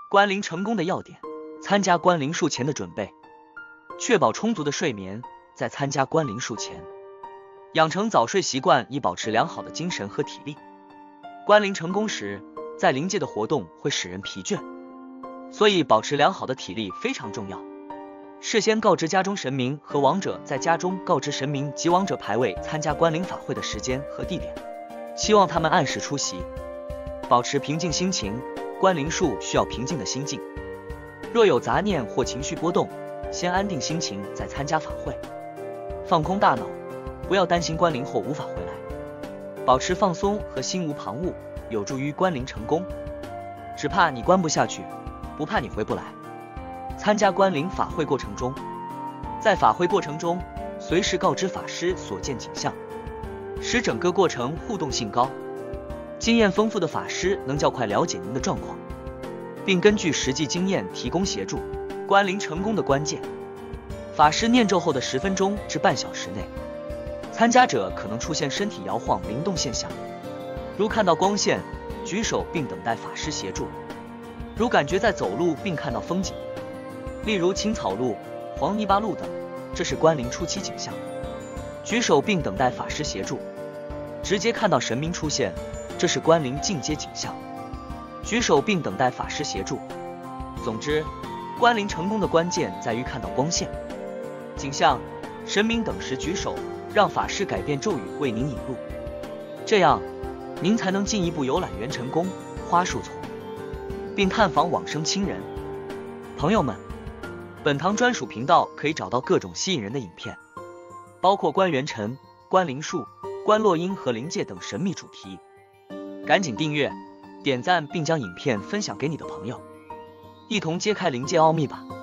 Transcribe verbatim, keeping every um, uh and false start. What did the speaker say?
关灵成功的要点：参加关灵术前的准备，确保充足的睡眠，在参加关灵术前养成早睡习惯，以保持良好的精神和体力。关灵成功时，在灵界的活动会使人疲倦，所以保持良好的体力非常重要。事先告知家中神明和王者，在家中告知神明及王者牌位参加关灵法会的时间和地点，希望他们按时出席。保持平静心情，关灵术需要平静的心境。若有杂念或情绪波动，先安定心情再参加法会，放空大脑，不要担心关灵后无法回来。保持放松和心无旁骛，有助于关灵成功。只怕你关不下去，不怕你回不来。参加关灵法会过程中，在法会过程中随时告知法师所见景象，使整个过程互动性高。经验丰富的法师能较快了解您的状况，并根据实际经验提供协助。关灵成功的关键：法师念咒后的十分钟至半小时内，参加者可能出现身体摇晃灵动现象，如看到光线，举手并等待法师协助；如感觉在走路并看到风景，例如青草路、黄泥巴路等，这是关灵初期景象，举手并等待法师协助；直接看到神明出现，这是关灵进阶景象，举手并等待法师协助。总之，关灵成功的关键在于看到光线、景象、神明等时举手，让法师改变咒语为您引路，这样您才能进一步游览元辰宫、花树丛，并探访往生亲人。朋友们，本堂专属频道可以找到各种吸引人的影片，包括关元辰、关灵术、关落阴和灵界等神秘主题。赶紧订阅、点赞并将影片分享给你的朋友，一同揭开灵界奥秘吧。